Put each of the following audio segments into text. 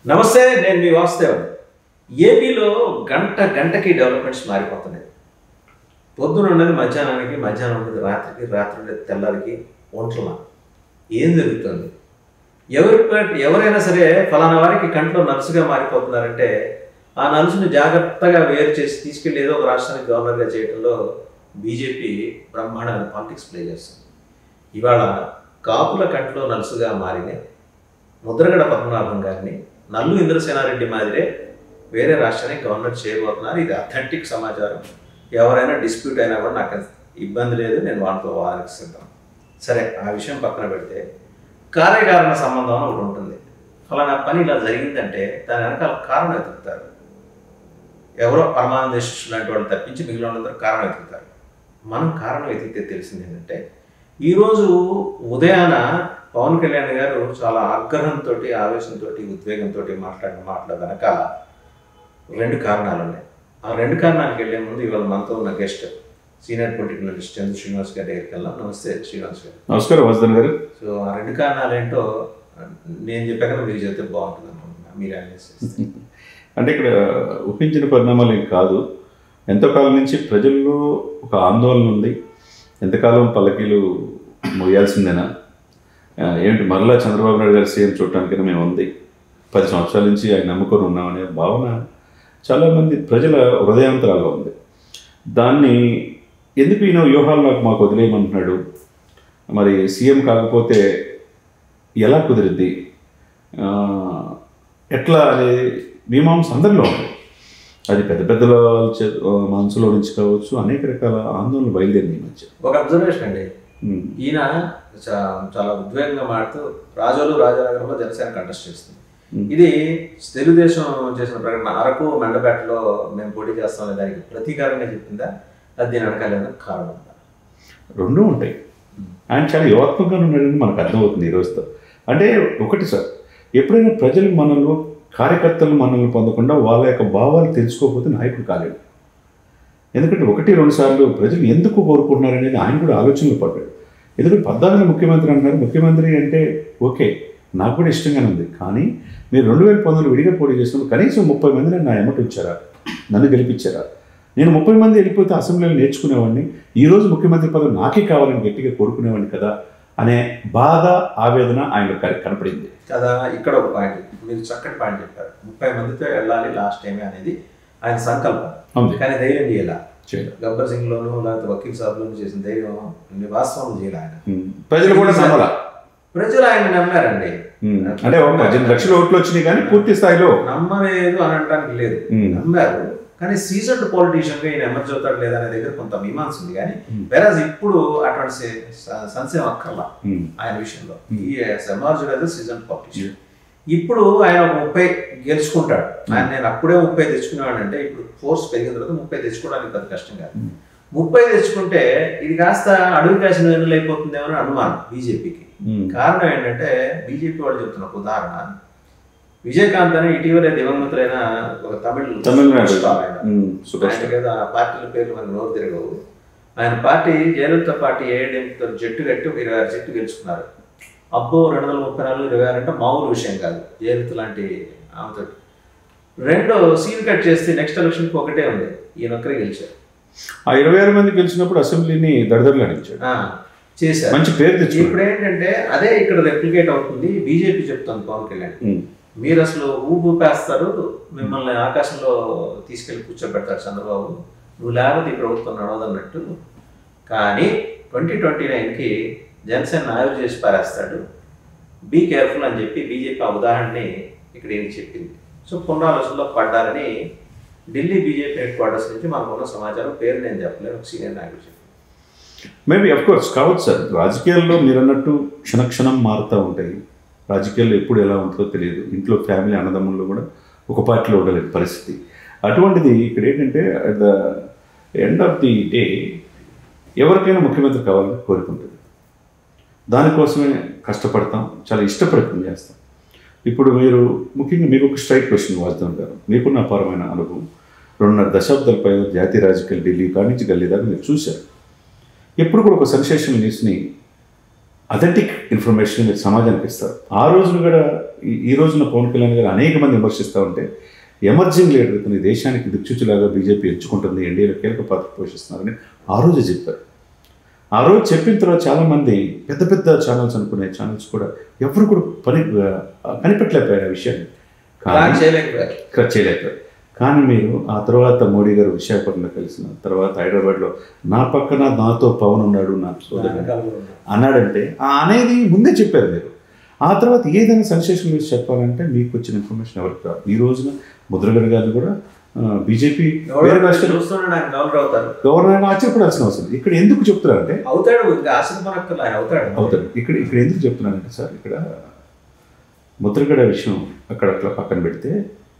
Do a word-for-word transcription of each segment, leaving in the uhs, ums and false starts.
నమస్తే, నేను మీ వాసుదేవన్. ఏపీలో గంట గంటకి డెవలప్మెంట్స్ మారిపోతున్నాయి. పొద్దున ఉన్నది మధ్యాహ్నానికి, మధ్యాహ్నం ఉన్నది రాత్రికి, రాత్రి ఉన్నది తెల్లారికి. ఒంట్ల ఏం జరుగుతుంది? ఎవరి ఎవరైనా సరే ఫలానా వారికి కంట్లో నర్సుగా మారిపోతున్నారంటే ఆ నర్సుని జాగ్రత్తగా వేరు చేసి తీసుకెళ్ళి ఏదో ఒక రాష్ట్రానికి గవర్నర్గా చేయడంలో బీజేపీ బ్రహ్మాండమైన పాలిటిక్స్ ప్లే చేస్తుంది. ఇవాళ కాపుల కంట్లో నర్సుగా మారిన ముద్రగడ పద్మనాభం గారిని నల్లు ఇంద్రసేనారెడ్డి మాదిరే వేరే రాష్ట్రానికి గవర్నర్ చేయబోతున్నారు. ఇది అథెంటిక్ సమాచారం. ఎవరైనా డిస్ప్యూట్ అయినా కూడా నాకు ఇబ్బంది లేదు, నేను వాళ్ళతో వాదిస్తాను. సరే, ఆ విషయం పక్కన పెడితే కార్యకారణ సంబంధం అని ఒకటి ఉంటుంది. ఫలానా పని ఇలా జరిగిందంటే దాని వెనకాల కారణం వెతుకుతారు. ఎవరో పరమానంద శిష్యులు లాంటి వాళ్ళు తప్పించి మిగిలిన వాళ్ళందరూ కారణం వెతుకుతారు. మనం కారణం వెతికితే తెలిసింది ఏంటంటే, ఈరోజు ఉదయాన పవన్ కళ్యాణ్ గారు చాలా ఆగ్రహంతో, ఆవేశంతో, ఉద్వేగంతో మాట్లాడిన మాటల వెనక రెండు కారణాలు ఉన్నాయి. ఆ రెండు కారణాలకు వెళ్ళే ముందు ఇవాళ మనతో ఉన్న guest senior political analyst Chandra Srinivas గారి దగ్గరికి వెళ్దాం. నమస్తే శ్రీనివాస్ గారు. నమస్కారం వాసుదేవన్ గారు. సో ఆ రెండు కారణాలు ఏంటో నేను చెప్పాక మీరు చెప్తే బాగుంటుంది అనుకుంటున్నా. మీరు అనేది అంటే ఇక్కడ ఊహించిన పరిణామాలు ఏం కాదు. ఎంతో కాలం నుంచి ప్రజల్లో ఒక ఆందోళన ఉంది. ఎంతకాలం పల్లకీలు మోయాల్సిందేనా, ఏంటి మరలా చంద్రబాబు నాయుడు గారు సీఎం చూడటానికైనా మేము ఉంది, పది సంవత్సరాల నుంచి ఆయన నమ్ముకొని ఉన్నామనే భావన చాలామంది ప్రజల హృదయాంతరాల్లో ఉంది. దాన్ని ఎందుకు ఈయన వ్యూహాలు నాకు మాకు వదిలేయమంటున్నాడు, మరి సీఎం కాకపోతే ఎలా కుదిరిద్ది, ఎట్లా అనే మీమాంస అందరిలో ఉంది. అది పెద్ద పెద్ద మనసులో నుంచి కావచ్చు, అనేక రకాల ఆందోళనలు బయలుదేరింది ఈ మధ్య. ఒక అబ్జర్వేషన్ అండి, ఈయన చాలా ఉద్వేగంగా మాడుతూ రాజోలు రాజానగరంలో జనసేన కంటెస్ట్ చేస్తుంది. ఇది తెలుగుదేశం చేసిన ప్రకటన అరకు మెండపేటలో మేము పోటీ చేస్తామనే దానికి ప్రతీకారంగా చెప్పిందా, అది దీని వెనకాలేదా కారణం ఉందా? రెండూ ఉంటాయి. ఆయన చాలా యువాత్మకంగా ఉన్నాడని మనకు అర్థమవుతుంది ఈ రోజుతో. అంటే ఒకటి సార్, ఎప్పుడైనా ప్రజలు మనలో కార్యకర్తలు మనల్ని పొందకుండా వాళ్ళ యొక్క భావాలు తెలుసుకోకపోతే నాయకుడు కాలేడు. ఎందుకంటే ఒకటి రెండు సార్లు ప్రజలు ఎందుకు కోరుకుంటున్నారనేది ఆయన కూడా ఆలోచనలు పడ్డాడు. ఎందుకంటే పద్నాలుగు ముఖ్యమంత్రి అంటున్నారు. ముఖ్యమంత్రి అంటే ఓకే, నాకు కూడా ఇష్టంగానే ఉంది. కానీ మీరు రెండు వేల పంతొమ్మిది విడిగా పోటీ చేసినప్పుడు కనీసం ముప్పై మంది నన్ను ఎమ్మటి వచ్చారా, నన్ను గెలిపించారా? నేను ముప్పై మంది వెళ్ళిపోతే అసెంబ్లీలో నేర్చుకునేవాడిని, ఈరోజు ముఖ్యమంత్రి పదవి నాకే కావాలని గట్టిగా కోరుకునేవాడిని కదా అనే బాధ, ఆవేదన ఆయన కనపడింది కదా. ఇక్కడ ఒక పాయింట్, మీరు చక్కటి పాయింట్ చెప్పారు. ముప్పై మందితో వెళ్ళాలి లాస్ట్ టైమే అనేది ఆయన సంకల్పం, కానీ ధైర్యం చేయాల. గబ్బర్ సింగ్ లోను లేకపోతే వకీల్ సాబ్ లోను చేసిన ధైర్యం వాస్తవం చేయాలి ఆయన. ప్రజలు కూడా నమ్మాల. ప్రజలు ఆయన నమ్మారండి. అంటే పద్దెనిమిది లక్షల ఓట్లు వచ్చినాయి కానీ పూర్తి స్థాయిలో నమ్మలేదు అని అనడానికి లేదు, నమ్మారు. కానీ సీజన్డ్ పొలిటీషియన్ గా ఈయన ఎమర్జ్ అవుతాడు లేదా అనే దగ్గర కొంత మీమాంస ఉంది. కానీ వేరాజ్ ఇప్పుడు అటువంటి సంశయం అక్కర్లా ఆయన విషయంలో. ఈ ఎమర్జ్డ్ యాజ్ సీజన్ పొలిటీషియన్. ఇప్పుడు ఆయన ఒక ముప్పై గెలుచుకుంటాడు. ఆయన నేను అప్పుడే ముప్పై తెచ్చుకునేవాడు అంటే ఇప్పుడు ఫోర్స్ పెరిగిన తర్వాత ముప్పై తెచ్చుకోవడానికి పెద్ద కష్టం కాదు. ముప్పై తెచ్చుకుంటే ఇది కాస్త అడుగు కాసిన ఎన్నులు అయిపోతుందేమో అని అనుమానం బీజేపీకి. కారణం ఏంటంటే బీజేపీ వాళ్ళు చెప్తున్న ఒక ఉదాహరణ, విజయకాంత్ అని ఇటీవలే దివంగతులైన ఒక తమిళ తమిళనాడు పార్టీల పేర్లు మనకు నోరు తిరగవు. ఆయన పార్టీ జయలలిత పార్టీ ఏఐడిఎంతో జట్టు కట్టి ఒక ఇరవై ఆరు జట్టు గెలుచుకున్నారు. అబ్బో రెండు వందల ముప్పై నాలుగు ఇరవై ఆరు అంటే మామూలు విషయం కాదు. జయలలిత లాంటి ఆమెతో రెండో సీన్ కట్ చేస్తే నెక్స్ట్ ఎలక్షన్కి ఒకటే ఉంది, ఈయన ఒక్కరే గెలిచారు. ఆ ఇరవై ఆరు మంది గెలిచినప్పుడు అసెంబ్లీని దడదడలు అనిపించాడు, చేశారు, మంచి పేరు తెచ్చారు. ఇప్పుడు ఏంటంటే అదే ఇక్కడ రెప్లికేట్ అవుతుంది. బీజేపీ చెప్తుంది పవన్ కళ్యాణ్, మీరు అసలు ఊపేస్తారు, మిమ్మల్ని ఆకాశంలో తీసుకెళ్లి కూర్చోబెడతారు చంద్రబాబు, నువ్వు లేకపోతే ఈ ప్రభుత్వం నడవదన్నట్టు. కానీ ట్వంటీ ట్వంటీ నైన్కి జనసేన ఆయుర్ చేసి పారేస్తాడు, బీ కేర్ఫుల్ అని చెప్పి బీజేపీ ఆ ఉదాహరణని ఇక్కడ ఏం చెప్పింది. సో పునరాలోచనలో పడ్డారని ఢిల్లీ బీజేపీ హెడ్ క్వార్టర్స్ నుంచి మనకున్న సమాచారం, పేరు నేను చెప్పలేను, ఒక సీనియర్ నాయకుడు చెప్పి. మేబీ అఫ్ కోర్స్ కావచ్చు సార్. రాజకీయాల్లో మీరు అన్నట్టు క్షణక్షణం మారుతూ ఉంటాయి. రాజకీయాల్లో ఎప్పుడు ఎలా ఉంటుందో తెలియదు. ఇంట్లో ఫ్యామిలీ అన్నదమ్ముల్లో కూడా ఒక పార్టీలో ఉండలేదు పరిస్థితి. అటువంటిది ఇక్కడ ఏంటంటే at the end of the day ఎవరికైనా ముఖ్యమంత్రి కావాలని కోరుకుంటుంది. దానికోసమే కష్టపడతాం, చాలా ఇష్టపడి పని చేస్తాం. ఇప్పుడు మీరు ముఖ్యంగా మీకు ఒక స్ట్రైట్ క్వశ్చన్ వాస్తవం గారు, మీకున్న అపారమైన అనుభవం, రెండున్నర దశాబ్దాలపై జాతీయ రాజకీయాలు ఢిల్లీ కాడి నుంచి గల్లీ దాకా మీరు చూశారు. ఎప్పుడు కూడా ఒక సెన్సేషనల్ న్యూస్ని అథెంటిక్ ఇన్ఫర్మేషన్ మీరు సమాజానికి ఇస్తారు. ఆ రోజున కూడా ఈ రోజున పవన్ కళ్యాణ్ గారు అనేక మంది విమర్శిస్తూ ఉంటే ఎమర్జింగ్ లీడర్ ఇతను దేశానికి దిక్సూచిలాగా బీజేపీ ఎంచుకుంటుంది, ఎన్డీఏలో కీలక పాత్ర పోషిస్తున్నారని ఆ రోజు చెప్పారు. ఆ రోజు చెప్పిన తర్వాత చాలామంది పెద్ద పెద్ద ఛానల్స్ అనుకునే ఛానల్స్ కూడా ఎవరు కూడా పని కనిపెట్టలేకపోయారు ఆ విషయాన్ని, చేయలేకపోయారు. కానీ మీరు ఆ తర్వాత మోడీ గారు విశాఖపట్నంలో కలిసిన తర్వాత హైదరాబాద్లో నా పక్కన నాతో పవన్ ఉన్నాడు, నా సోదరుడు అన్నాడంటే అనేది ముందే చెప్పారు మీరు. ఆ తర్వాత ఏదైనా సెన్సేషన్ న్యూస్ చెప్పాలంటే మీకు వచ్చిన ఇన్ఫర్మేషన్ ఎవరికి రాదు. ఈ రోజున ముద్రగడ గారు కూడా బీజేపీ గవర్నర్ ఆశ్చర్యపడాల్సిన అవసరం. ఇక్కడ ఎందుకు చెప్తున్నారంటే అవుతాడు అవుతాడు ఇక్కడ ఇక్కడ ఎందుకు చెప్తున్నానంటే సార్, ఇక్కడ ముద్రగడ విషయం అక్కడ అట్లా పక్కన పెడితే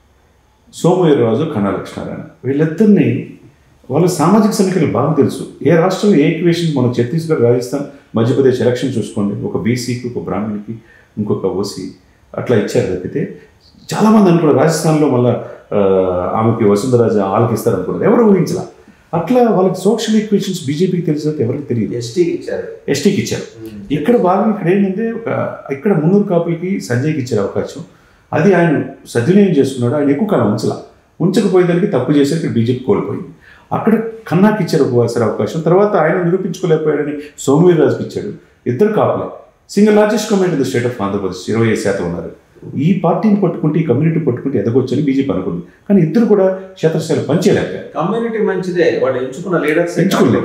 సోమవీర్రాజు కన్నా లక్ష్మీనారాయణ వీళ్ళిద్దరిని వాళ్ళ సామాజిక సమీకరణ బాగా తెలుసు. ఏ రాష్ట్రంలో ఏ ఈక్వేషన్ మన ఛత్తీస్గఢ్, రాజస్థాన్, మధ్యప్రదేశ్ ఎలక్షన్ చూసుకోండి, ఒక బీసీకి, ఒక బ్రాహ్మణ్కి, ఇంకొక ఓసీ అట్లా ఇచ్చారు తప్పితే చాలామంది అనుకున్నారు రాజస్థాన్లో మళ్ళీ ఆమెకి వసుంధరాజ వాళ్ళకి ఇస్తారు అనుకున్నారు, ఎవరు ఊహించలా. అట్లా వాళ్ళకి సోషల్ ఈక్వేషన్స్ బీజేపీకి తెలిసినట్టు ఎవరికి తెలియదు. ఎస్టీకి ఇచ్చారు ఎస్టీకి ఇచ్చారు ఇక్కడ భాగం ఇక్కడ ఏంటంటే ఒక ఇక్కడ మున్నూరు కాపులకి సంజయ్కి ఇచ్చారు అవకాశం. అది ఆయన సద్వినియోగం చేసుకున్నాడు. ఆయన ఎక్కువ కాలం ఉంచలా, ఉంచకపోయేదానికి తప్పు చేశారు. ఇక్కడ బీజేపీ కోల్పోయింది. అక్కడ కన్నాకి ఇచ్చారు ఒకసారి అవకాశం. తర్వాత ఆయన నిరూపించుకోలేకపోయాడని సోమవీర్రాజుకి ఇచ్చాడు. ఇద్దరు కాపులే. Single largest community in the state of Andhra Pradesh, ఇరవై ఐదు శాతం ఉన్నారు. ఈ పార్టీని పట్టుకుంటే, ఈ కమ్యూనిటీ పట్టుకుంటే ఎదగొచ్చని బీజేపీ అనుకుంది. కానీ ఇద్దరు కూడా క్షేత్రస్థాయిలో పనిచేయలేకపోయారు. కమ్యూనిటీ మంచిదే, వాళ్ళు ఎంచుకున్న లీడర్స్ ఎంచుకోలేదు.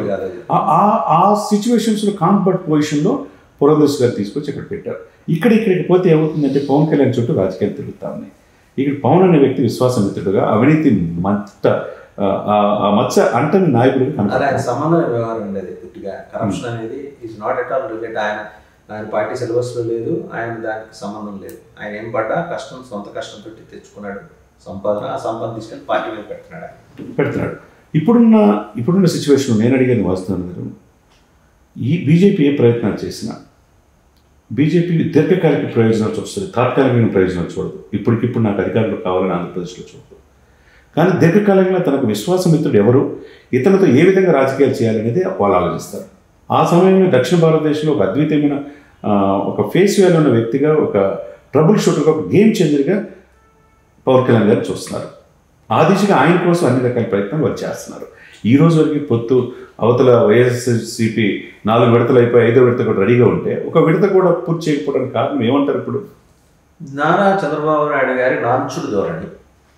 ఆ సిచ్యువేషన్స్లో కాంఫర్ట్ పొజిషన్లో పురంధేశ్వరి గారు తీసుకొచ్చి ఇక్కడ పెట్టారు. ఇక్కడ ఇక్కడికి పోతే ఏమవుతుందంటే పవన్ కళ్యాణ్ చుట్టూ రాజకీయాలు తిరుగుతా ఉన్నాయి. ఇక్కడ పవన్ అనే వ్యక్తి విశ్వాసమిత్రుడుగా, అవినీతి మచ్చ ఆ మచ్చ అంటని నాయకుడిగా కనపడారు. సంబంధం వ్యవహారం ఉండేది పూర్తిగా. కరప్షన్ అనేది is not at all related. ఆయన ఆయన పార్టీ సిలబస్లో లేదు, ఆయన దానికి సంబంధం లేదు. ఆయన ఏం పడ్డా కష్టం, సొంత కష్టంతో తెచ్చుకున్నాడు సంపాదన. ఆ సంపాదన తీసుకెళ్ళి పార్టీ మీద పెడుతున్నాడు పెడుతున్నాడు ఇప్పుడున్న ఇప్పుడున్న సిచ్యువేషన్ నేను అడిగేది వాస్తవం. ఈ బీజేపీ ఏ ప్రయత్నాలు చేసినా బీజేపీ దీర్ఘకాలిక ప్రయోజనాలు చూస్తుంది, తాత్కాలికమైన ప్రయోజనాలు చూడదు. ఇప్పటికిప్పుడు నాకు అధికారులు కావాలని ఆంధ్రప్రదేశ్లో చూడదు. కానీ దీర్ఘకాలంగా తనకు విశ్వాసమిత్రుడు ఎవరు, ఇతనితో ఏ విధంగా రాజకీయాలు చేయాలనేది వాళ్ళు ఆలోచిస్తారు. ఆ సమయంలో దక్షిణ భారతదేశంలో ఒక అద్వితీయమైన ఒక ఫేస్ వాల్యూ ఉన్న వ్యక్తిగా, ఒక ట్రబుల్ షూటర్గా, ఒక గేమ్ చేంజర్గా పవన్ కళ్యాణ్ గారు చూస్తున్నారు. ఆ దిశగా ఆయన కోసం అన్ని రకాల ప్రయత్నాలు వాళ్ళు చేస్తున్నారు. ఈ రోజు వరకు పొత్తు అవతల వైఎస్ఆర్సీపీ నాలుగు విడతలు అయిపోయి ఐదో విడత కూడా రెడీగా ఉంటే ఒక విడత కూడా పూర్తి చేయకపోవడానికి కారణం ఏమంటారు? ఇప్పుడు నారా చంద్రబాబు నాయుడు గారి నాంచుడు ధోరణి.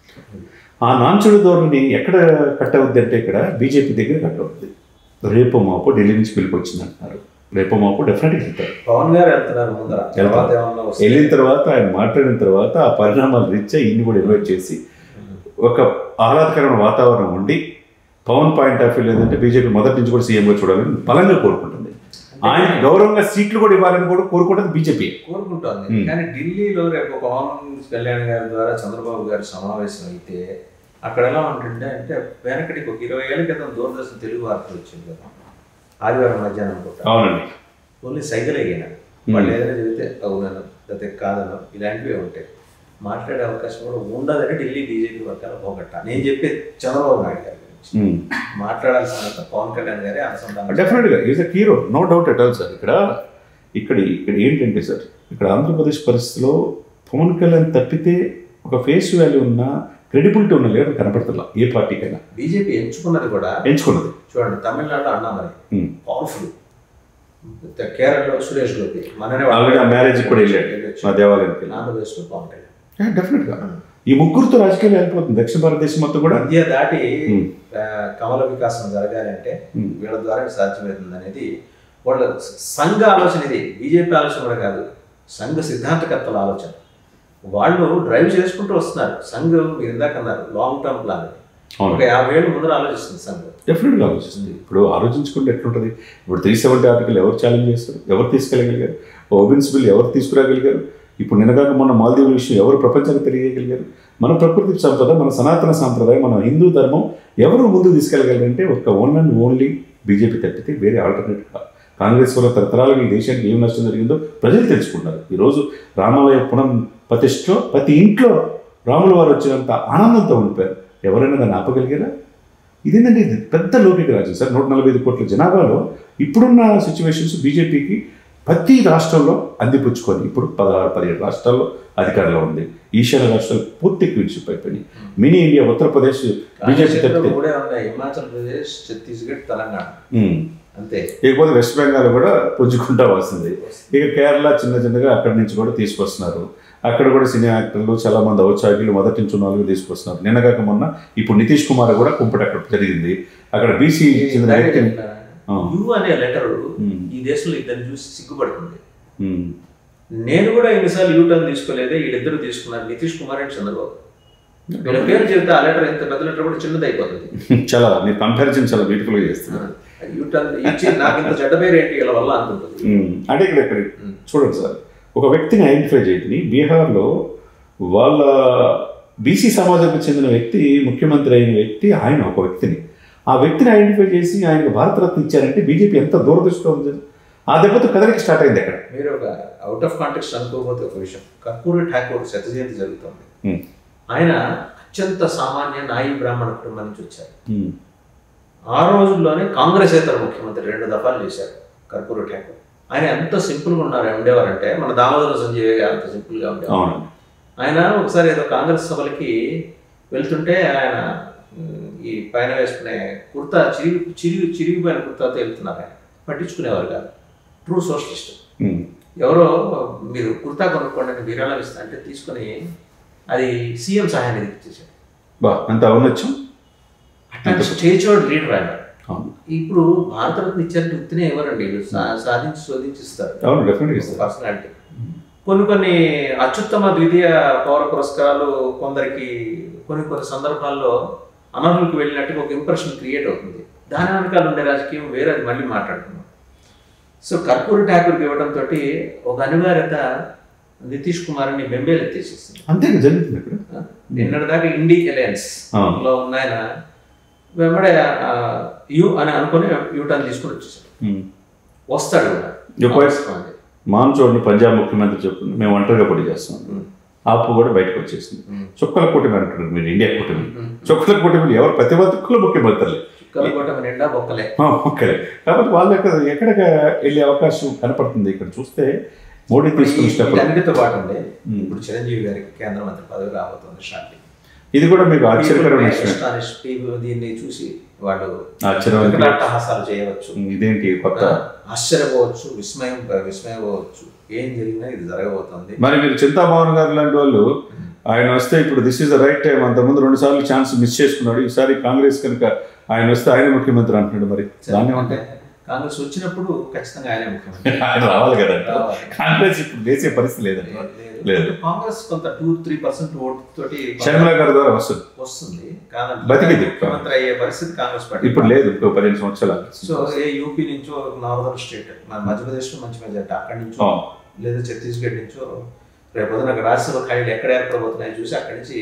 ఆ నాంచుడు ధోరణి ఎక్కడ కట్ అవుద్ది అంటే ఇక్కడ బీజేపీ దగ్గర కట్ అవుతుంది. రేపో మాపో ఢిల్లీ నుంచి పిలిపి వచ్చింది అంటున్నారు. రేపో మాపో డెఫినెట్గా వెళ్తారు. పవన్ గారు వెళ్తున్నారు ముందర. వెళ్ళిన తర్వాత ఆయన మాట్లాడిన తర్వాత ఆ పరిణామాలు రీత్యా ఇన్ని కూడా ఇన్వైట్ చేసి ఒక ఆహ్లాదకరమైన వాతావరణం ఉండి, పవన్ పాయింట్ ఆఫ్ వ్యూ లేదంటే బీజేపీ మొదటి నుంచి కూడా సీఎంగా చూడాలని బలంగా కోరుకుంటుంది. ఆయన గౌరవంగా సీట్లు కూడా ఇవ్వాలని కూడా కోరుకుంటుంది బీజేపీ కోరుకుంటుంది. కానీ ఢిల్లీలో రేపు పవన్ కళ్యాణ్ గారి ద్వారా చంద్రబాబు గారి సమావేశం అయితే అక్కడ ఎలా ఉంటుండే అంటే వెనకటికి ఒక ఇరవై ఏళ్ళ క్రితం దూరదర్శన్ తెలుగు వార్తలు వచ్చింది కదా, ఆదివారం మధ్యాహ్నం అనుకుంటా. అవునండి. ఓన్లీ సైకిల్ అయ్యాను, వాళ్ళు ఏదైనా చెబితే అవునను లేకపోతే కాదను ఇలాంటివి ఉంటాయి. మాట్లాడే అవకాశం కూడా ఉండదని ఢిల్లీ బీజేపీ వర్గాల పోగొట్ట. నేను చెప్పేది చంద్రబాబు నాయుడు గారి గురించి మాట్లాడాల్సిన పవన్ కళ్యాణ్ గారే అనుసంధానం. డెఫినెట్గా is a hero, no doubt at all sir. ఇక్కడ ఇక్కడ ఇక్కడ ఏంటంటే సార్, ఇక్కడ ఆంధ్రప్రదేశ్ పరిస్థితిలో పవన్ కళ్యాణ్ తప్పితే ఒక ఫేస్ వాల్యూ ఉన్న క్రెడిబిలిటీ ఉన్న లీడర్ కనపడుతుందా ఏ పార్టీకైనా. బీజేపీ ఎంచుకున్నది కూడా ఎంచుకున్నది చూడండి, తమిళనాడులో అన్నామని పవర్ఫుల్, కేరళలో సురేష్ గోపి, మననే మ్యారేజ్ కూడా వెళ్ళాడు మా దేవాలయానికి. ఆంధ్రప్రదేశ్లో పవన్ కళ్యాణ్. డెఫినెట్గా ఈ ముగ్గురుతో రాజకీయాలు వెళ్ళిపోతుంది దక్షిణ భారతదేశం మొత్తం కూడా. మధ్య దాటి కమల వికాసం జరగాలంటే వీళ్ళ ద్వారా సాధ్యమవుతుంది అనేది వాళ్ళ సంఘ ఆలోచన. ఇది బీజేపీ ఆలోచన కూడా కాదు, సంఘ సిద్ధాంతకర్తల ఆలోచన. వాళ్ళు డ్రైవ్ చేసుకుంటూ వస్తున్నారు. సంఘం మీరు ఇందాక అన్నారు లాంగ్ టర్మ్ ప్లాన్, ఒక యాభై ఏళ్ళు ముందర ఆలోచిస్తుంది సంఘం. డెఫినెట్గా ఆలోచిస్తుంది. ఇప్పుడు ఆలోచించుకుంటే ఎట్లుంటుంది? ఇప్పుడు త్రీ సెవెంటీ ఆర్టికల్ ఎవరు ఛాలెంజ్ చేస్తారు, ఎవరు తీసుకెళ్ళగలిగారు? ఓబిన్స్ బిల్ ఎవరు తీసుకురాగలిగారు? ఇప్పుడు నిన్నగాక మొన్న మాల్దీవుల విషయం ఎవరు ప్రపంచానికి తెలియగలిగారు? మన ప్రకృతి సంపద, మన సనాతన సాంప్రదాయం, మన హిందూ ధర్మం ఎవరు ముందు తీసుకెళ్ళగలరంటే ఒక ఓన్ అండ్ ఓన్లీ బీజేపీ తప్పితే వేరే ఆల్టర్నేట్ కాదు. కాంగ్రెస్ వల్ల తరతరాలుగా ఈ దేశానికి ఏం నష్టం జరిగిందో ప్రజలు తెలుసుకున్నారు. ఈరోజు రామాలయ పునః ప్రతిష్టలో ప్రతి ఇంట్లో రాముల వారు వచ్చినంత ఆనందంతో ఉండిపోయారు. ఎవరైనా దాన్ని ఆపగలిగారా? ఇదేంటంటే ఇది పెద్ద లౌకిక రాజ్యం సార్. నూట నలభై ఐదు కోట్ల జనాభాలో ఇప్పుడున్న సిచ్యువేషన్స్ బీజేపీకి ప్రతి రాష్ట్రంలో అందిపుచ్చుకొని ఇప్పుడు పదహారు పదిహేడు రాష్ట్రాల్లో అధికారంలో ఉంది. ఈశాన్య రాష్ట్రాలు పూర్తి క్యూన్షిప్ అయిపోయినాయి. మినీ ఇండియా ఉత్తరప్రదేశ్ బీజేపీ తప్పితే హిమాచల్ ప్రదేశ్, ఛత్తీస్గఢ్, తెలంగాణ అంతే. ఇకపోతే వెస్ట్ బెంగాల్ కూడా పుంజుకుంటా వస్తుంది. ఇక కేరళ చిన్న చిన్నగా అక్కడి నుంచి కూడా తీసుకొస్తున్నారు. అక్కడ కూడా సినీ యాక్టర్లు చాలా మంది ఔత్సాహికులు మొదటి నుంచి ఉన్న వాళ్ళు తీసుకొస్తున్నారు. నిన్నగాక మొన్న ఇప్పుడు నితీష్ కుమార్ కూడా కుంపటి అక్కడ జరిగింది. అక్కడ బీసీ చెందిన వ్యక్తిని యు అనే లెటర్ ఈ దేశంలో ఇద్దరిని చూసి సిగ్గుపడుతుంది. నేను కూడా ఎన్నిసార్లు యూటర్న్ తీసుకోలేదే, వీళ్ళిద్దరు తీసుకున్నారు, నితీష్ కుమార్ అండ్ చంద్రబాబు. వీళ్ళ పేరు చెబితే ఆ లెటర్ ఎంత పెద్ద లెటర్ కూడా చిన్నది అయిపోతుంది. చాలా మీరు కంపారిజన్ చాలా బ్యూటిఫుల్గా చేస్తున్నారు. యూటర్న్ ఇచ్చి నాకు ఇంత చెడ్డ పేరు ఏంటి వీళ్ళ వల్ల అనుకుంటుంది. అంటే ఇక్కడ ఇక్కడ చూడండి సార్, ఒక వ్యక్తిని ఐడెంటిఫై చేయని బీహార్లో వాళ్ళ బీసీ సమాజానికి చెందిన వ్యక్తి ముఖ్యమంత్రి అయిన వ్యక్తి ఆయన ఒక వ్యక్తిని ఆ వ్యక్తిని ఐడెంటిఫై చేసి ఆయనకు భారతరత్న ఇచ్చారంటే బీజేపీ ఎంత దూరదృష్టితో ఉంది. ఆ దెబ్బతో కదలికి స్టార్ట్ అయింది. అక్కడ మీరు ఒక అవుట్ ఆఫ్ కాంటెక్స్ట్ అనుకోకపోతే ఒక విషయం, కర్పూరి ఠాకూర్ శత జయంతి జరుగుతుంది. ఆయన అత్యంత సామాన్య నాయి బ్రాహ్మణ కుటుంబం నుంచి వచ్చారు. ఆ రోజుల్లోనే కాంగ్రెస్ ఏతర ముఖ్యమంత్రి రెండు దఫాలు చేశారు కర్పూరి ఠాకూర్. ఆయన ఎంత సింపుల్గా ఉన్నారు ఉండేవారంటే మన దామోదర సంజయ్ గారు అంత సింపుల్గా ఉండేవారు. ఆయన ఒకసారి ఏదో కాంగ్రెస్ సభలకి వెళ్తుంటే ఆయన ఈ పైన వేసుకునే కుర్తా చిరిగి చిరిగి చిరిగిపోయిన కుర్తాతో వెళ్తున్నారు. ఆయన పట్టించుకునేవారు కాదు. True socialist. ఎవరో మీరు కుర్తా కొనుక్కోండి అని విరాళం ఇస్తా అంటే తీసుకుని అది సీఎం సహాయ నిధికి ఇచ్చేసాడు. బా అంత అవనొచ్చు. అట్లాంటి స్టేజ్డ్ లీడర్ ఆయన. ఇప్పుడు భారతరత్న ఇచ్చారంటే ఉత్తినే ఎవరండి, సాధించి శోధించిస్తారు పర్సనాలిటీ. కొన్ని కొన్ని అత్యుత్తమ ద్వితీయ పౌర పురస్కారాలు కొందరికి కొన్ని కొన్ని సందర్భాల్లో అనర్హులకు వెళ్ళినట్టుగా ఒక ఇంప్రెషన్ క్రియేట్ అవుతుంది. దాని వెనకాల ఉండే రాజకీయం వేరే, అది మళ్ళీ మాట్లాడుతున్నాం. సో కర్పూరి ఠాకూర్కి ఇవ్వడంతో ఒక అనివార్యత నితీష్ కుమార్ని బెంబేలు ఎత్తేసేసింది. అంతే జరుగుతుంది. ఇక్కడ నిన్నటిదాకా ఇండి అలయన్స్ లో ఉన్నాయన వెంబడే యూ అని అనుకుని యూటర్న్ తీసుకుని వచ్చేసాడు. వస్తాడు కూడా. మాన్చోడ్ని పంజాబ్ ముఖ్యమంత్రి చెప్తుంది మేము ఒంటరిగా పోటీ చేస్తాం. ఆపు కూడా బయటకు వచ్చేసింది. చుక్కల కూటమి అంటున్నారు మీరు, ఇండియా కూటమి. చుక్కల కూటమిలు ఎవరు ప్రతిపక్షులు ముఖ్యమంత్రులే ఒక్కలే. కాబట్టి వాళ్ళు ఎక్కడ ఎక్కడికి వెళ్ళే అవకాశం కనపడుతుంది. ఇక్కడ చూస్తే మోడీ తీసుకుని అన్నిటితో పాటు ఉండే ఇప్పుడు చిరంజీవి గారికి కేంద్ర మంత్రి పదవి రాబోతుంది షార్ట్లీ. ఇది కూడా మీకు ఆశ్చర్యకరమైన దీన్ని చూసి వాళ్ళు ఆశ్చర్యహాసాలు చేయవచ్చు. ఇదేంటి కొత్త ఆశ్చర్యపోవచ్చు, విస్మయం విస్మయపోవచ్చు, ఏం జరిగినా ఇది జరగబోతుంది. మరి మీరు చింతామోహన్ గారు లాంటి వాళ్ళు ఆయన వస్తే ఇప్పుడు this is the right time. అంతకుముందు రెండు సార్లు ఛాన్స్ మిస్ చేసుకున్నాడు. ఈసారి కాంగ్రెస్ కనుక ఆయన వస్తే ఆయన ముఖ్యమంత్రి అంటున్నాడు. మరి దాన్ని అంటే కాంగ్రెస్ వచ్చినప్పుడు ఖచ్చితంగా ఆయనే ముఖ్యమంత్రి. ఆయన రావాలి కదండి. కాంగ్రెస్ ఇప్పుడు వేసే పరిస్థితి లేదండి. లేదు. కాంగ్రెస్ కొంత టూ త్రీ పర్సెంట్ ఓటు తోటి షర్మిల గారి ద్వారా వస్తుంది వస్తుంది కాదండి, బతికింది. ముఖ్యమంత్రి అయ్యే పరిస్థితి కాంగ్రెస్ పార్టీ ఇప్పుడు లేదు. ఇంకో పదిహేను సంవత్సరాలు. సో ఏ యూపీ నుంచో నార్దర్న్ స్టేట్ మన మధ్యప్రదేశ్ లో మంచి మెజార్టీ అక్కడి నుంచో లేదా ఛత్తీస్గఢ్ నుంచో రేపు నాకు రాజ్యసభ ఖాళీలు ఎక్కడ ఏర్పడబోతున్నాయో చూసి అక్కడి నుంచి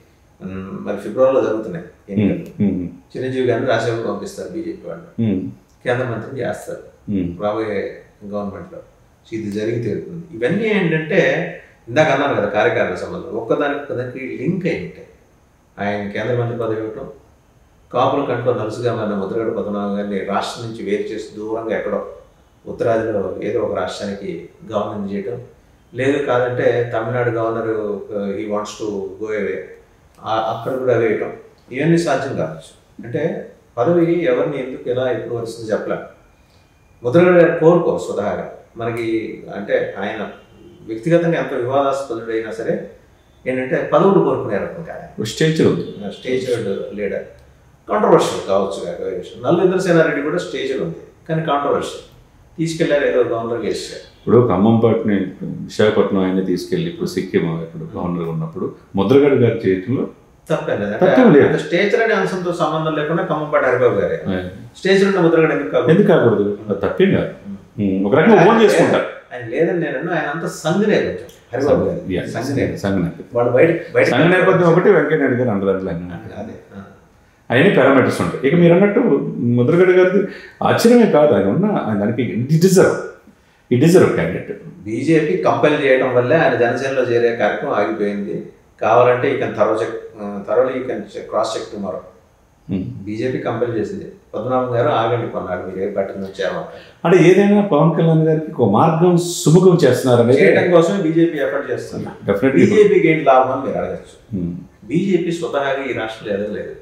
మరి ఫిబ్రవరిలో జరుగుతున్నాయి ఎన్నికలు. చిరంజీవి గారిని రాజ్యసభకు పంపిస్తారు బీజేపీ వాళ్ళు, కేంద్ర మంత్రిని చేస్తారు రాబోయే గవర్నమెంట్లో. ఇది జరిగి తీరుతుంది. ఇవన్నీ ఏంటంటే ఇందాక అన్నాను కదా కార్యకారణ సంబంధం ఒక్కదానికి ఒక్కదానికి లింక్ అయి ఉంటాయి. ఆయన కేంద్ర మంత్రి పదవి ఇవ్వటం, కాపుల కంట్లో నలుసుగా మన ముద్రగడ పద్మనాభం గారిని రాష్ట్రం నుంచి వేరు చేసి దూరంగా ఎక్కడో ఉత్తరాదిలో ఏదో ఒక రాష్ట్రానికి గవర్నమెంట్ చేయటం, లేదు కాదంటే Tamil Nadu governor he wants to go away అక్కడ కూడా వేయటం, ఇవన్నీ సాధ్యం కావచ్చు. అంటే పదవి ఎవరిని ఎందుకు ఎలా ఎప్పుడు వస్తుంది చెప్పలేం. ముద్రగడ గారు కోరుకోరు స్వతహాగా మనకి. అంటే ఆయన వ్యక్తిగతంగా ఎంత వివాదాస్పదుడైనా సరే ఏంటంటే పదవులు కోరుకునేరు స్టేజ్ స్టేజ్ లీడర్. కాంట్రవర్షియల్ కావచ్చు. నల్లేంద్ర సేనారెడ్డి కూడా స్టేజ్ ఉంది కానీ కాంట్రవర్షియల్. తీసుకెళ్లారు ఏదో గవర్నర్గా వేసారు. ఇప్పుడు ఖమ్మంపాటిని విశాఖపట్నం ఆయన తీసుకెళ్ళి ఇప్పుడు సిక్కిం ఇప్పుడు గవర్నర్ ఉన్నప్పుడు ముద్రగడ గారి చేతిలో తప్పేండి. స్టేజ్ అనే అంశంతో సంబంధం లేకుండా ఖమ్మంపాటి హరిబాబు గారే స్టేజ్ ఉన్న ముద్రగడ ఎందుకు ఎందుకు కాకూడదు? తప్పేం కాదు. ఒక రకంగా ఓన్ చేసుకుంటారు. ఆయన లేదని నేను ఆయన అంత సంఘనే కొంచెం హరిబాబు గారు సంఘనే సంఘ వాళ్ళు బయట బయట సంఘ నేపథ్యం ఒకటి వెంకయ్యనాయుడు గారు అందరూ అదే అవన్నీ పారామీటర్స్ ఉంటాయి. ఇక మీరు అన్నట్టు ముద్రగడ గారిది ఆశ్చర్యమే కాదు. ఆయన ఉన్న ఆయన దానికి it deserve it deserve candidate. BJP compel చేయడం వల్లే ఆయన జనసేనలో చేరే కార్యక్రమం ఆగిపోయింది. కావాలంటే ఈ కెన్ థరో చెక్ థరోలీ ఈ can cross check tomorrow. BJP compel చేసింది. పద్మనాభం గారు ఆగండి కొన్నాడు, మీరు ఏ పార్టీ నుంచి వచ్చారో. అంటే ఏదైనా పవన్ కళ్యాణ్ గారికి ఒక మార్గం సుముఖం చేస్తున్నారు చేయడం కోసం బీజేపీ ఎఫర్ట్ చేస్తుంది. బీజేపీకి ఏంటి లాభం అని మీరు అడగచ్చు. బీజేపీ స్వతహాగా ఈ రాష్ట్రంలో ఎదగలేదు.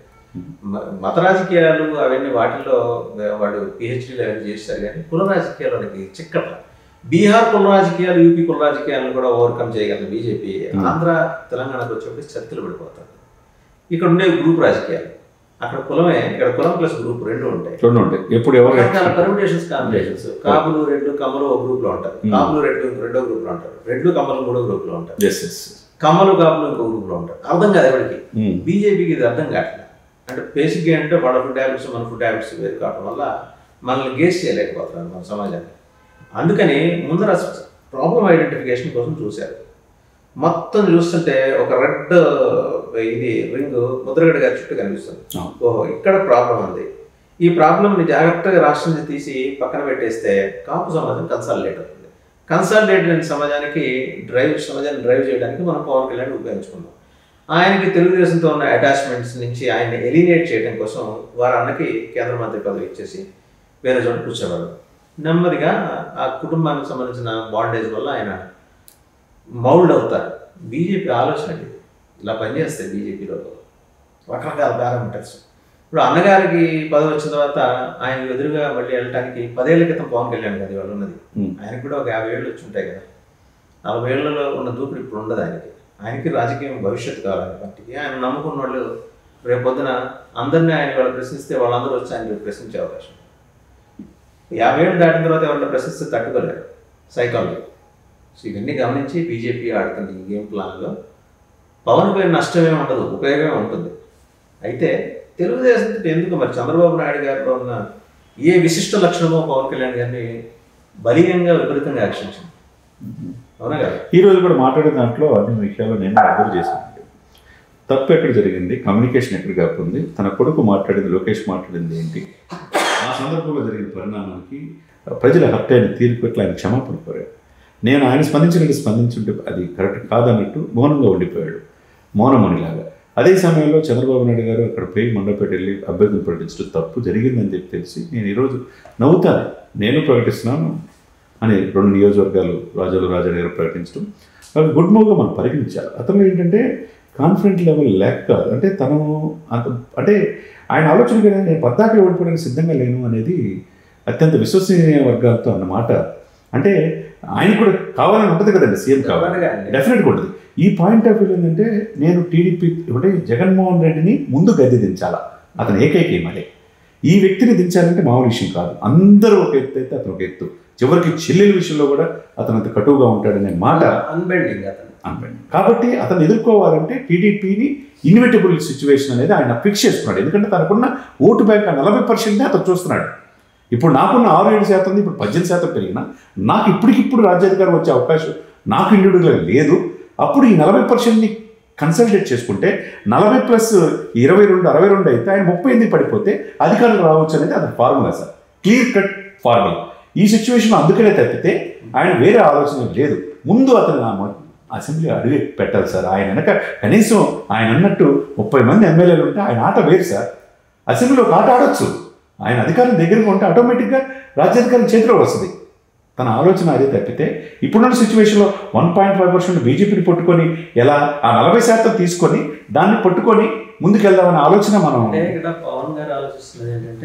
మత రాజకీయాలు అవన్నీ వాటిల్లో వాడు పిహెచ్డీలు అవన్నీ చేస్తారు, కానీ కుల రాజకీయాలు వాళ్ళకి చిక్కట్ల. బీహార్ కుల రాజకీయాలు, యూపీ కుల రాజకీయాలను కూడా ఓవర్కమ్ చేయగలరు బీజేపీ. ఆంధ్ర తెలంగాణకు వచ్చేప్పుడు చర్చలు పడిపోతారు. ఇక్కడ ఉండే గ్రూప్ రాజకీయాలు, అక్కడ కులమే, ఇక్కడ కులం ప్లస్ గ్రూప్ రెండు ఉంటాయి. రెండు ఉంటాయి. ఎప్పుడు ఎవరు పర్మిటేషన్స్ కాంబినేషన్స్, కాపులు రెడ్లు కమ్మలు ఒక గ్రూప్ లో ఉంటారు, కాపులు రెడ్లు రెండో గ్రూప్ లో ఉంటారు, రెడ్లు కమ్మలు మూడో గ్రూప్ లో ఉంటారు, కమ్మలు కాపులు ఇంకో గ్రూప్ లో ఉంటారు. అర్థం కాదు ఎవరికి. బీజేపీకి ఇది అర్థం కావట్లేదు. అంటే బేసిక్గా ఏంటంటే వాళ్ళ ఫుడ్ హ్యాబిట్స్ మన ఫుడ్ హ్యాబిట్స్ వేరు కావడం వల్ల మనల్ని గేస్ చేయలేకపోతున్నారు మన సమాజాన్ని. అందుకని ముందర ప్రాబ్లం ఐడెంటిఫికేషన్ కోసం చూశారు. మొత్తం చూస్తుంటే ఒక రెడ్ ఇది రింగ్ ముద్రగడ్డ గారి చుట్టూ కనిపిస్తుంది. ఓహో, ఇక్కడ ప్రాబ్లం ఉంది. ఈ ప్రాబ్లంని జాగ్రత్తగా రాష్ట్రం నుంచి తీసి పక్కన పెట్టేస్తే కాపు సమాజం కన్సాలిడేట్ అవుతుంది. కన్సాలిడేట్ అయిన సమాజానికి డ్రైవ్ సమాజాన్ని డ్రైవ్ చేయడానికి మనం పవన్ కళ్యాణ్ ఉపయోగించుకున్నాం. ఆయనకి తెలుగుదేశంతో ఉన్న అటాచ్మెంట్స్ నుంచి ఆయన్ని ఎలిమినేట్ చేయడం కోసం వారి అన్నకి కేంద్ర మంత్రి పదవి ఇచ్చేసి వేరే చోట కూర్చోవారు. నెమ్మదిగా ఆ కుటుంబానికి సంబంధించిన బాండేజ్ వల్ల ఆయన మౌల్డ్ అవుతారు. బీజేపీ ఆలోచన ఇలా పనిచేస్తాయి. బీజేపీలో రకరకాల పారామీటర్స్. ఇప్పుడు అన్నగారికి పదవి వచ్చిన తర్వాత ఆయన ఎదురుగా మళ్ళీ వెళ్ళటానికి పదేళ్ల క్రితం పవన్ కళ్యాణ్ గారి వాళ్ళు ఉన్నది. ఆయనకు కూడా ఒక యాభై ఏళ్ళు వచ్చి ఉంటాయి కదా. నలభై ఏళ్లలో ఉన్న దూకుడు ఇప్పుడు ఉండదు ఆయనకి. ఆయనకి రాజకీయం భవిష్యత్తు కావాలి పార్టీకి. ఆయన నమ్ముకున్న వాళ్ళు రేపు పొద్దున అందరినీ ఆయన వాళ్ళు ప్రశ్నిస్తే వాళ్ళందరూ వచ్చి ఆయన ప్రశ్నించే అవకాశం. యాభై ఏళ్ళు దాటిన తర్వాత ఎవరైనా ప్రశ్నిస్తే తట్టుకోలేరు సైకాలజీ. సో ఇవన్నీ గమనించి బీజేపీ ఆడుతుంది ఈ గేమ్ ప్లాన్లో. పవన్ పైన నష్టమే ఉండదు, ఉపయోగమే ఉంటుంది. అయితే తెలుగుదేశం ఎందుకు మరి చంద్రబాబు నాయుడు గారిలో ఉన్న ఏ విశిష్ట లక్షణమో పవన్ కళ్యాణ్ గారిని బలీయంగా విపరీతంగా ఆకర్షించింది. అవునా కదా? ఈరోజు కూడా మాట్లాడే దాంట్లో అన్ని విషయాలు నేను అబ్జర్వ్ చేశాను. తప్పు ఎక్కడ జరిగింది, కమ్యూనికేషన్ ఎక్కడ కాకుంది, తన కొడుకు మాట్లాడింది, లోకేష్ మాట్లాడింది ఏంటి, ఆ సందర్భంలో జరిగిన పరిణామానికి ప్రజల హత్య అయిన తీర్పు ఎట్లా ఆయన క్షమాపణ కోరాడు. నేను ఆయన స్పందించినట్టు స్పందించుంటే అది కరెక్ట్ కాదన్నట్టు మౌనంగా ఉండిపోయాడు, మౌనమణిలాగా. అదే సమయంలో చంద్రబాబు నాయుడు గారు అక్కడ పోయి మండపేట వెళ్ళి అభ్యర్థులు ప్రకటించడం తప్పు జరిగిందని చెప్పి తెలిసి నేను ఈరోజు నవ్వుతాను, నేను ప్రకటిస్తున్నాను అని రెండు నియోజకవర్గాలు రాజాలు రాజా గారు ప్రకటించడం అవి గుడ్ మూవ్గా మనం పరిగణించాలి. అతను ఏంటంటే కాన్ఫిడెంట్ లెవెల్ లేక కాదు, అంటే తను అంత అంటే ఆయన ఆలోచన కదా నేను పద్దాకి ఓడిపోవడానికి సిద్ధంగా లేను అనేది అత్యంత విశ్వసనీయ వర్గాలతో అన్నమాట. అంటే ఆయన కూడా కావాలని ఉంటుంది కదండి, సీఎం కావాలి, డెఫినెట్గా ఉంటుంది. ఈ పాయింట్ ఆఫ్ వ్యూ ఏంటంటే నేను టీడీపీ అంటే జగన్మోహన్ రెడ్డిని ముందు గద్దె దించాలా, అతను ఏకైక మళ్ళీ ఈ వ్యక్తిని దించాలంటే మామూలు విషయం కాదు. అందరూ ఒక ఎత్తు అయితే అతను ఒక ఎత్తు, చివరికి చెల్లెల విషయంలో కూడా అతను అంత కటువుగా ఉంటాడనే మాట అన్బెండింగ్ అతను అన్బెండింగ్. కాబట్టి అతను ఎదుర్కోవాలంటే టీడీపీని ఇన్విటబుల్ సిచ్యువేషన్ అనేది ఆయన ఫిక్స్ చేసుకున్నాడు. ఎందుకంటే తనకున్న ఓటు బ్యాంక్ నలభై పర్సెంటే అతను చూస్తున్నాడు. ఇప్పుడు నాకున్న ఆరు ఏడు శాతం ఇప్పుడు పద్దెనిమిది శాతం పెరిగినా నాకు ఇప్పటికిప్పుడు రాజ్యాధికారం వచ్చే అవకాశం నాకు ఇండివిజువల్గా లేదు. అప్పుడు ఈ నలభై పర్సెంట్ని కన్సల్టేట్ చేసుకుంటే నలభై ప్లస్ ఇరవై రెండు అరవై రెండు అయితే ఆయన ముప్పై ఎనిమిది పడిపోతే అధికారులు రావచ్చు అనేది అది formula sir, clear cut formula. ఈ సిచ్యువేషన్ అందుకనే తప్పితే ఆయన వేరే ఆలోచన లేదు. ముందు అతను అసెంబ్లీ అడుగు పెట్టాలి సార్. ఆయన వెనక కనీసం ఆయన అన్నట్టు ముప్పై మంది ఎమ్మెల్యేలు ఉంటే ఆయన ఆట వేరు సార్. అసెంబ్లీలో ఒక ఆట ఆడొచ్చు, ఆయన అధికారం దగ్గరగా ఉంటే ఆటోమేటిక్గా రాజ్యాధికారం చేతిలో వస్తుంది. తన ఆలోచన అదే తప్పితే ఇప్పుడున్న సిచ్యువేషన్లో వన్ పాయింట్ ఫైవ్ పర్సెంట్ బీజేపీని పట్టుకొని ఎలా ఆ నలభై శాతం తీసుకొని దాన్ని పట్టుకొని ముందుకెళ్దామనే ఆలోచన మనం. ఇక్కడ పవన్ గారు ఆలోచిస్తున్నది ఏంటంటే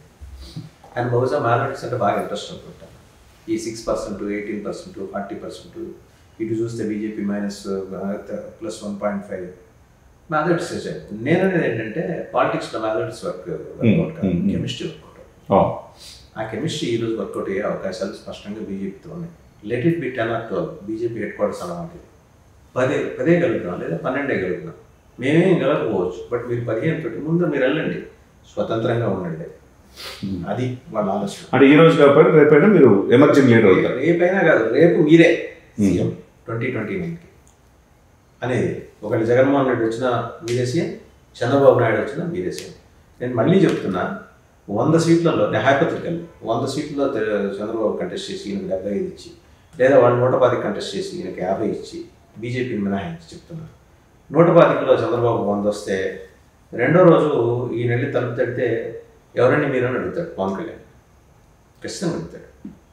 ఆయన బహుశా మ్యాథమెటిక్స్ అంటే బాగా ఇంట్రెస్ట్ అనుకుంటాను. ఈ six percent eighteen percent forty percent ఇటు చూస్తే BJP minus plus one point five mathematics చేశాను. నేను అనేది ఏంటంటే పాలిటిక్స్లో మ్యాథమెటిక్స్ వర్క్ వర్కౌట్ కాదు, కెమిస్ట్రీ వర్కౌట్. ఆ కెమిస్ట్రీ ఈరోజు వర్కౌట్ అయ్యే అవకాశాలు స్పష్టంగా బీజేపీతో ఉన్నాయి. Let it be ten or twelve BJP headquarters అన్నమాట. పదే పదే గెలుపుతున్నాం లేదా పన్నెండే గెలుపుతున్నాం, మేమేం గెలకపోవచ్చు. బట్ మీరు పదిహేను తోటి ముందు మీరు వెళ్ళండి, స్వతంత్రంగా ఉండండి. అది వాళ్ళ ఆలోచన. అంటే ఈ రోజు కాబట్టి రేపైనా మీరు ఎమర్జింగ్ లీడర్ అవుతారు. రేపైనా కాదు, రేపు మీరే సీఎం ట్వంటీ ట్వంటీ నైన్కి అనేది. ఒకవేళ జగన్మోహన్ రెడ్డి వచ్చినా మీరే సీఎం, చంద్రబాబు నాయుడు వచ్చినా మీరే సీఎం. నేను మళ్ళీ చెప్తున్నా, వంద సీట్లలో హైపోథెటికల్ వంద సీట్లలో చంద్రబాబు కంటెస్ట్ చేసి ఈయనకు డెబ్బై ఐదు ఇచ్చి, లేదా వాళ్ళు నూట పాతికి కంటెస్ట్ చేసి ఈయనకి యాభై ఇచ్చి బీజేపీని మినహాయించి చెప్తున్నారు. నూట పాతికలో చంద్రబాబు వంద వస్తే రెండో రోజు ఈయన వెళ్ళి తలుపు తడితే ఎవరండి మీరు అని అడుగుతాడు పవన్ కళ్యాణ్. ఖచ్చితంగా అడుగుతాడు.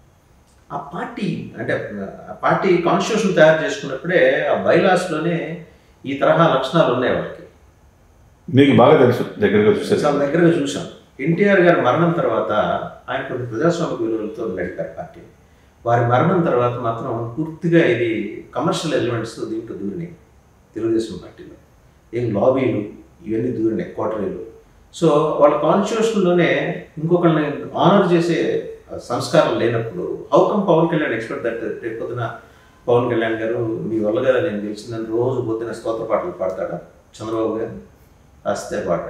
ఆ పార్టీ అంటే ఆ పార్టీ కాన్స్టిట్యూషన్ తయారు చేసుకున్నప్పుడే ఆ బైలాస్లోనే ఈ తరహా లక్షణాలు ఉన్నాయి వాళ్ళకి. మీకు బాగా తెలుసు, దగ్గరగా చూసారు. చాలా దగ్గరగా చూసాం. ఎన్టీఆర్ గారి మరణం తర్వాత ఆయన కొన్ని ప్రజాస్వామిక విలువలతో నడిపారు పార్టీ. వారి మరణం తర్వాత మాత్రం పూర్తిగా ఇది కమర్షియల్ ఎలిమెంట్స్ దీంట్లో దూరినాయి తెలుగుదేశం పార్టీలో. ఏం లాబీలు ఇవన్నీ దూరినాయి, కోటరీలు. సో వాళ్ళ కాన్స్టిట్యూషన్లోనే ఇంకొకరిని ఆనర్ చేసే సంస్కారం లేనప్పుడు how come Pawan Kalyan expect that రేపు పొద్దున పవన్ కళ్యాణ్ గారు మీ వల్ల కదా నేను గెలిచిందని రోజు పొద్దున స్తోత్ర పాటలు పాడతాడా చంద్రబాబు గారు? రాస్తే పాట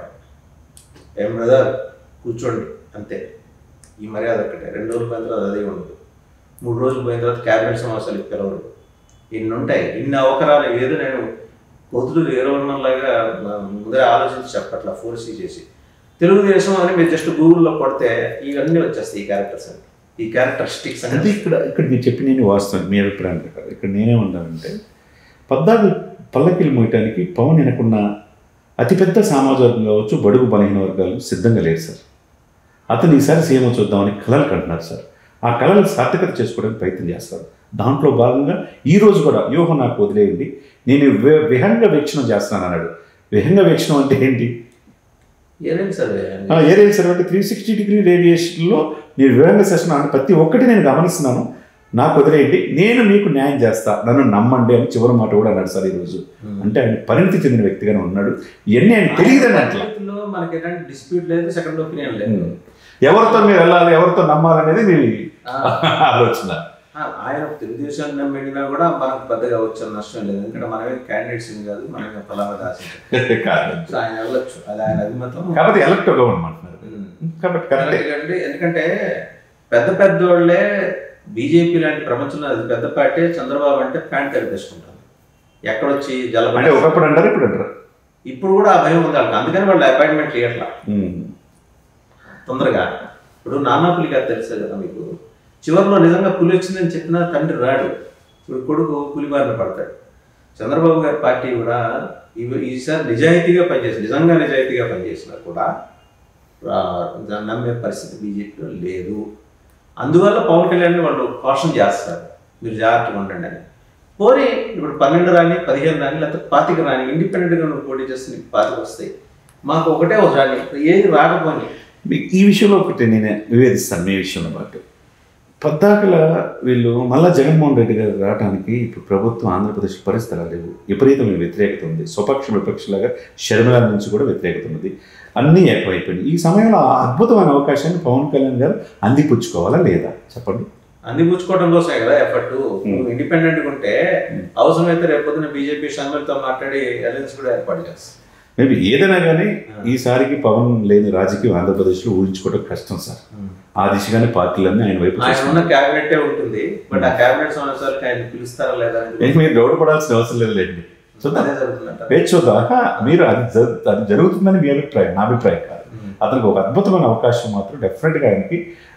ఏం బ్రదర్ కూర్చోండి అంతే. ఈ మర్యాద ఒక్కటే. రెండు రోజులు పోయిన తర్వాత అదే ఉండదు. మూడు రోజులు పోయిన తర్వాత క్యాబినెట్ సమావేశాలకు పిలవరు. ఇన్ని ఉంటాయి. ఇన్ని అవకరాలు ఏదో నేను పొద్దులు ఏరవడంలాగా ముందే ఆలోచించి చెప్పట్లా, ఫోర్స్ చేసి తెలుగుదేశం అని మీరు జస్ట్ గూగుల్లో కొడితే ఇవన్నీ వచ్చేస్తాయి. ఈ క్యారెక్టర్స్ అని, ఈ క్యారెక్టరిస్టిక్స్ అనేది ఇక్కడ ఇక్కడ మీరు చెప్పి నేను వాస్తవం మీ అభిప్రాయం ప్రకారం ఇక్కడ నేనేమన్నానంటే పద్నాలుగు పల్లకిలు మోయటానికి పవన్ వెనకున్న అతిపెద్ద సామాజిక వర్గం కావచ్చు, బడుగు బలహీన వర్గాలు సిద్ధంగా లేరు సార్. అతను ఈసారి సీఎం చూద్దామని కళలు కంటున్నారు సార్. ఆ కళలు సార్థకత చేసుకోవడానికి ప్రయత్నం చేస్తారు. దాంట్లో భాగంగా ఈరోజు కూడా వ్యూహం నాకు వదిలేయండి, నేను విహంగ వీక్షణం చేస్తున్నాను అన్నాడు. విహంగ వీక్షణం అంటే ఏంటి? ఏరేంటి సార్ ఏరేంటి సార్ అంటే త్రీ సిక్స్టీ డిగ్రీ రేడియేషన్లో నేను విహంగ సెషన్ అంటే ప్రతి ఒక్కటి నేను గమనిస్తున్నాను, నాకు వదిలేయండి, నేను మీకు న్యాయం చేస్తా, నన్ను నమ్మండి అని చివరి మాట కూడా అన్నాడు సార్ ఈరోజు. అంటే ఆయన పరిణితి చెందిన వ్యక్తిగానే ఉన్నాడు. ఇవన్నీ ఆయన తెలియదని అట్లా మనకి ఎలాంటి డిస్ప్యూట్ లేదు, సెకండ్ ఒపీనియన్ లేదు. ఎవరితో మీరు వెళ్ళాలి, ఎవరితో నమ్మాలనేది మీ ఆలోచన. ఆయన తెలుగుదేశాన్ని నమ్మినా కూడా మనకు పెద్దగా వచ్చే నష్టం లేదు. ఎందుకంటే మనమే క్యాండిడేట్స్ కాదు, మనమే ఫలానా దాసి ఆయన వెళ్ళొచ్చు, అది ఆయన అభిమతం. కాబట్టి ఎలక్ట్ అవ్వమంటున్నారు. ఎందుకంటే పెద్ద పెద్ద వాళ్ళే బీజేపీ లాంటి ప్రపంచంలో అది పెద్ద పార్టీ. చంద్రబాబు అంటే ప్యాంట్ కనిపిస్తుంటారు ఎక్కడొచ్చి జల అంటే ఒకప్పుడు అంటారు, ఇప్పుడు అంటారు. ఇప్పుడు కూడా ఆ భయం ఉంది వాళ్ళకి. అందుకని వాళ్ళు అపాయింట్మెంట్ ఇవ్వట్లా తొందరగా. ఇప్పుడు నానా పులి గారు తెలుసే కదా మీకు. చివరిలో నిజంగా పులి వచ్చిందని చెప్పినా తండ్రి రాడు. ఇప్పుడు కొడుకు పులి బారిన పడతాడు. చంద్రబాబు గారి పార్టీ కూడా ఇవి ఈసారి నిజాయితీగా పనిచేసి నిజంగా నిజాయితీగా పనిచేసినా కూడా నమ్మే పరిస్థితి బీజేపీలో లేదు. అందువల్ల పవన్ కళ్యాణ్ వాళ్ళు కాషన్ చేస్తారు, మీరు జాగ్రత్తగా ఉండండి అని. పోనీ ఇప్పుడు పన్నెండు రాని, పదిహేను రాని, లేకపోతే పాతిక రాని, ఇండిపెండెంట్గా నువ్వు పోటీ చేస్తే నీకు పాతిక వస్తాయి, మాకు ఒకటే ఒక రాని, ఏది రాకపోని. ఈ విషయంలో ఒకటి నేను నివేదిస్తాను. మీ విషయంలో పాటు పద్దాకల వీళ్ళు మళ్ళా జగన్మోహన్ రెడ్డి గారు రావడానికి ఇప్పుడు ప్రభుత్వం ఆంధ్రప్రదేశ్ పరిస్థితులు లేవు, విపరీతమైన వ్యతిరేకత ఉంది. స్వపక్ష విపక్షలాగా షర్మిల నుంచి కూడా వ్యతిరేకత ఉంది. అన్నీ ఎక్కువైపోయినాయి. ఈ సమయంలో అద్భుతమైన అవకాశాన్ని పవన్ కళ్యాణ్ గారు అందిపుచ్చుకోవాలా లేదా చెప్పండి? అందిపుచ్చుకోవడం కోసమే కదా ఎఫర్ట్. ఇండిపెండెంట్గా ఉంటే అవసరమైతే రేపొద్దున బీజేపీ షర్మిలతో మాట్లాడి అలయన్స్ కూడా ఏర్పాటు చేస్తారు. మేబీ ఏదైనా కానీ ఈసారికి పవన్ లేని రాజకీయం ఆంధ్రప్రదేశ్లో ఊహించుకోవడం కష్టం సార్. ఆ దిశగానే పార్టీలన్నీ ఆయన వైపు ఉన్న క్యాబినెట్ ఉంటుంది. బట్ ఆ క్యాబినెట్ సమావేశాలకు ఆయన పిలుస్తారా లేదా మీరు డౌట్ పడాల్సిన అవసరం లేదు లేండి. చూద్దాం, వేచి చూద్దాం. మీరు అది అది జరుగుతుందని మీ అభిప్రాయం, నా అభిప్రాయం కాదు. అతనికి ఒక అద్భుతమైన అవకాశం మాత్రం డెఫినెట్గా ఆయనకి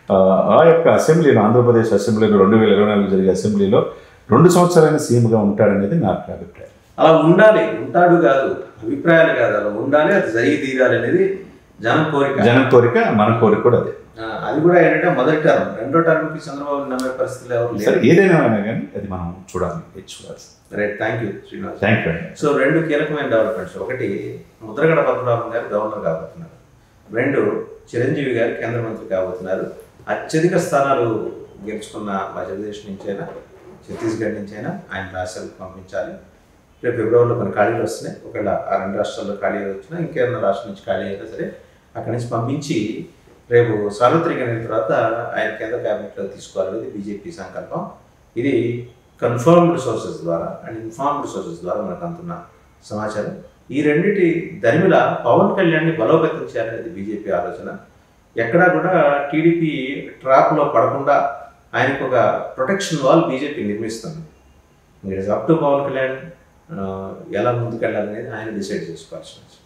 ఆ యొక్క అసెంబ్లీలో, ఆంధ్రప్రదేశ్ అసెంబ్లీలో రెండు వేల ఇరవై నాలుగు జరిగే అసెంబ్లీలో రెండు సంవత్సరాలైన సీఎంగా ఉంటాడనేది నా అభిప్రాయం. అలా ఉండాలి, ఉంటాడు కాదు, అభిప్రాయాలు కాదు, అలా ఉండాలి, అది జరిగి తీరాలి అనేది జనం కోరిక. జనం కోరిక, మన కోరిక కూడా అదే. అది కూడా ఏంటంటే మొదటి టర్మ్, రెండో టర్మ్కి చంద్రబాబు నమ్మే పరిస్థితులు ఎవరు లేదు. ఏదైనా అయినా కానీ అది మనం చూడాలి, చూడాలి. Right, thank you Srinivas. Thank you. So రెండు కీలకమైన డెవలప్మెంట్స్. ఒకటి, ముద్రగడ పద్మనాభం గారు గవర్నర్ కాబోతున్నారు. రెండు, చిరంజీవి గారు కేంద్ర మంత్రి కాబోతున్నారు. అత్యధిక స్థానాలు గెలుచుకున్న మధ్యప్రదేశ్ నుంచైనా ఛత్తీస్గఢ్ నుంచైనా ఆయన రాష్ట్రాలకు పంపించాలి. రేపు ఫిబ్రవరిలో కొన్ని ఖాళీలు వస్తున్నాయి. ఒకవేళ ఆ రెండు రాష్ట్రాల్లో ఖాళీలు వచ్చినా ఇంకేదైనా రాష్ట్రం నుంచి ఖాళీ అయినా సరే అక్కడి నుంచి పంపించి రేపు సార్వత్రిక ఎన్నికల తర్వాత ఆయన కేంద్ర క్యాబినెట్లో తీసుకోవాలనేది బీజేపీ సంకల్పం. ఇది కన్ఫర్మ్డ్ సోర్సెస్ ద్వారా అండ్ ఇన్ఫార్మ్డ్ సోర్సెస్ ద్వారా మనకు అందుతున్న సమాచారం. ఈ రెండింటి దరిమిల పవన్ కళ్యాణ్ని బలోపేతం చేయాలనేది బీజేపీ ఆలోచన. ఎక్కడా కూడా టీడీపీ ట్రాప్లో పడకుండా ఆయనకు ఒక ప్రొటెక్షన్ వాల్ బీజేపీ నిర్మిస్తుంది. It is up to Pawan Kalyan ఎలా ముందుకెళ్ళాలనేది ఆయన డిసైడ్ చేసుకోవాల్సిన